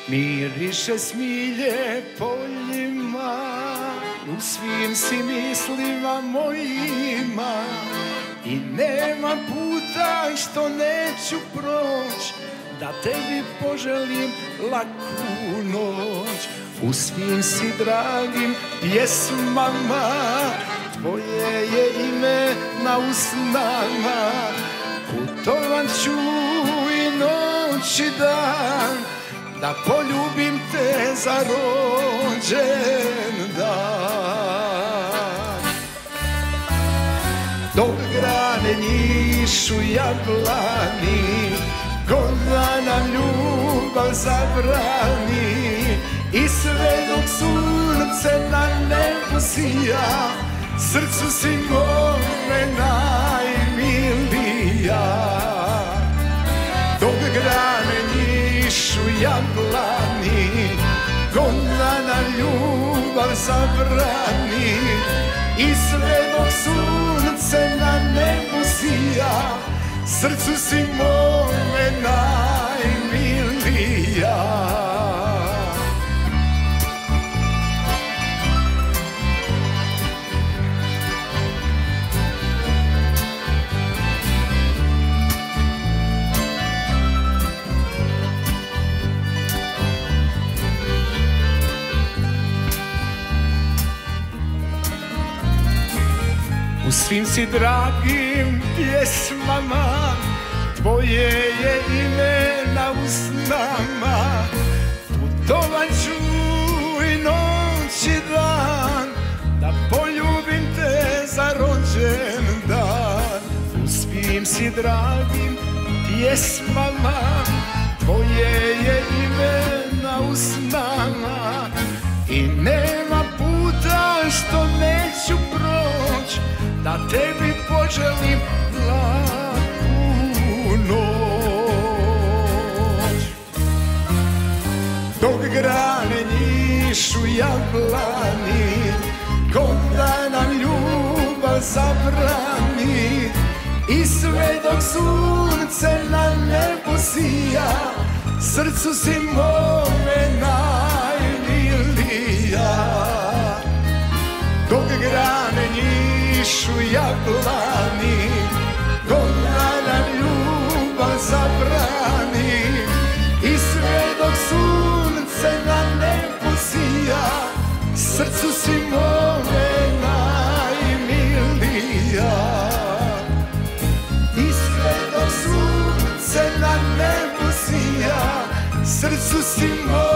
Miriše smilje poljima, u svim si mislima mojima, i nema puta što neću proć da tebi poželim laku noć. U svim si dragim pjesmama, tvoje je ime na usnama. Putovat ću i noć i dan, da poljubim te za rođendan. Dok grane njišu jablani, koga nam ljubav zabrani, i sve dok sunce na nebu sija, srcu si mome najmilija. Dok grane njišu jablani, koga nam ljubav zabrani, i sve dok sunce na nebu sija, srcu si mome najmilija. U svim si dragim pjesmama, tvoje je ime na usnama. Putovat ću i noć i dan, da poljubim te za rođendan. U svim si dragim pjesmama, tvoje je ime na usnama, i nema puta što neću proć da tebi poželim laku noć. Dok grane njišu jablani, koga nam ljubav zabrani, i sve dok sunce na nebu sija, srcu si mome najmilija. Dok grane njišu jablani, koga nam ljubav zabrani, i sve dok sunce na nebu sija, srcu si mome najmilija. I sve dok sunce na nebu sija, srcu si mome